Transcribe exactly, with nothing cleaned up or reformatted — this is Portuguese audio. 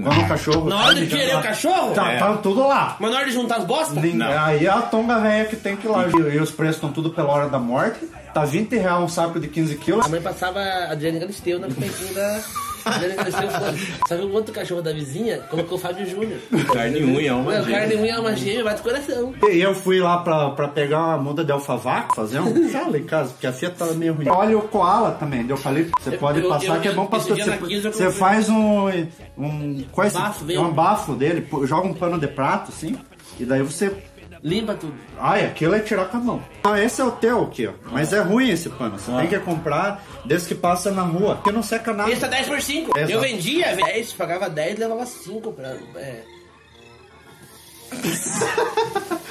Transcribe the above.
Quando o cachorro... Na hora de querer o cachorro? Tá, É. tá tudo lá. Mas na hora de juntar as bostas? Aí é a tonga velha que tem que ir lá. E os preços estão tudo pela hora da morte. Tá vinte reais um saco de quinze quilos. A mãe passava a Adriane Galisteu na frente da... Adriane Galisteu, foda. Sabe o outro cachorro da vizinha? Colocou o Fábio Júnior. Carne e unha, uma Ué, gêmea. carne e unha é uma gêmea, vai do coração. E eu fui lá pra, pra pegar uma muda de alfavaca, fazer um chá em casa, porque a Fiat tava meio ruim. Olha o koala também, eu falei, você Eu- pode eu- passar eu- que é bom pra esse você. dia na quinze eu Você comprei. faz um. um qual é esse? Bafo dele. um bafo dele, pô, joga um pano de prato, assim, e daí você. Limpa tudo. Ai, aquilo é tirar com a mão. Ah, esse é o teu aqui, ó. Mas é ruim esse pano. Você tem que comprar desde que passa na rua. Porque não seca nada. Esse tá dez por cinco. Exato. Eu vendia dez, pagava dez, levava cinco pra... É.